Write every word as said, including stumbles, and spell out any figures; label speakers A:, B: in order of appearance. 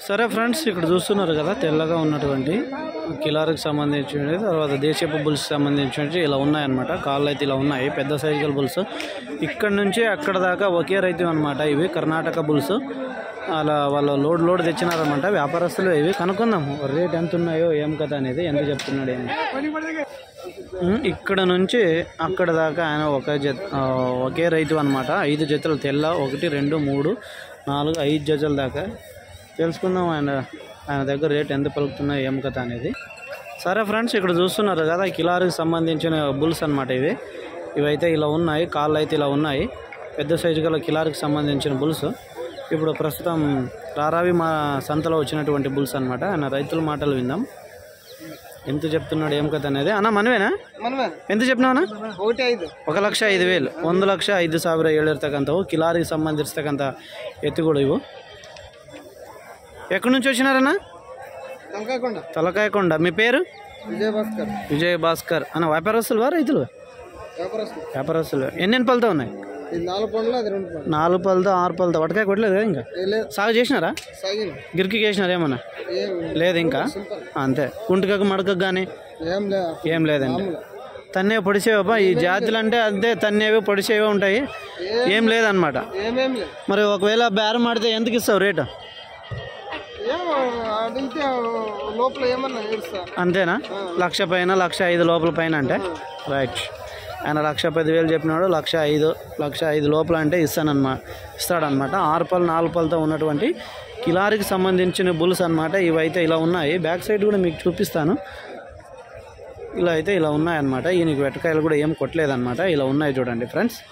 A: సరే ఫ్రెండ్స్, ఇక్కడ చూస్తున్నారు కదా తెల్లగా ఉన్నటువంటి కిలారికి సంబంధించినవి, తర్వాత దేశీయపు బుల్స్ సంబంధించినవి ఇలా ఉన్నాయన్నమాట. కాళ్ళు అయితే ఇలా ఉన్నాయి, పెద్ద సైజుల బుల్స్. ఇక్కడ నుంచి అక్కడ దాకా ఒకే రైతు అనమాట. ఇవి కర్ణాటక బుల్స్. అలా వాళ్ళు లోడ్ లోడ్ తెచ్చినారనమాట. వ్యాపారస్తులు ఇవి. కనుక్కుందాం రేట్ ఎంత ఉన్నాయో ఏం కథ అనేది, ఎంత చెప్తున్నాడు ఏమి. ఇక్కడ నుంచి అక్కడ దాకా ఆయన ఒక జత ఒకే రైతు అనమాట. ఐదు జతలు తెల్ల, ఒకటి రెండు మూడు నాలుగు ఐదు జతల దాకా తెలుసుకుందాం ఆయన ఆయన దగ్గర రేట్ ఎంత పలుకుతున్నాయి ఏం కథ అనేది. సరే ఫ్రెండ్స్, ఇక్కడ చూస్తున్నారు కదా కిలారికి సంబంధించిన బుల్స్ అనమాట. ఇవి ఇవైతే ఇలా ఉన్నాయి, కాళ్ళు అయితే ఇలా ఉన్నాయి. పెద్ద సైజు గల కిలారికి సంబంధించిన బుల్స్. ఇప్పుడు ప్రస్తుతం రారావి మా సంతలో వచ్చినటువంటి బుల్స్ అనమాట. ఆయన రైతుల మాటలు విందాం, ఎంత చెప్తున్నాడు ఏం కథ అనేది. అన్న మనవేనా? ఎంత చెప్పినావునా? ఒక లక్ష ఐదు వేలు ಒಂದು ಲಕ್ಷ ಐದು ಸಾವಿರ ಹೇಳಿರ್ತಕ್ಕಂಥವು కిలారికి సంబంధించತಕ್ಕಂಥ ఎత్తుగూడు ఇವು. ఎక్కడి నుంచి వచ్చినారన్నా? తలకాయకొండ. తలకాయకొండ. మీ పేరు? విజయ్ భాస్కర్. విజయ్ భాస్కర్ అన్న. వ్యాపారస్తులు వా రైతులు? వ్యాపారస్తులు. ఎన్నెన్ని పళ్ళతో ఉన్నాయి? నాలుగు పళ్ళతో ఆరు పళ్ళతో. వటకాయ కొట్టలేదు కదా ఇంకా? సాగు చేసినారా? గిరికి వేసినారా ఏమన్నా? లేదు ఇంకా, అంతే. కుంటికకు మడకకు కానీ ఏం లేదండి. తన్నే పొడిచేవా ఈ జాతులు అంటే? అంతే, తన్నేవి పొడిచేవే ఉంటాయి, ఏం లేదనమాట. మరి ఒకవేళ బేరం ఆడితే ఎందుకు ఇస్తావు రేటు? అంతేనా? లక్ష పైన, లక్ష ఐదు లోపల పైన అంటే రైట్. ఆయన లక్ష పదివేలు చెప్పినాడు. లక్ష ఐదు లక్ష ఐదు లోపల అంటే ఇస్తానన్నమాట ఇస్తాడనమాట. ఆరు పళ్ళు నాలుగు పళ్ళతో ఉన్నటువంటి కిలారికి సంబంధించిన బుల్స్ అనమాట. ఇవైతే ఇలా ఉన్నాయి. బ్యాక్ సైడ్ కూడా మీకు చూపిస్తాను. ఇలా అయితే ఇలా ఉన్నాయన్నమాట. ఈయనకి వెటకాయలు కూడా ఏం కొట్టలేదన్నమాట. ఇలా ఉన్నాయి చూడండి ఫ్రెండ్స్.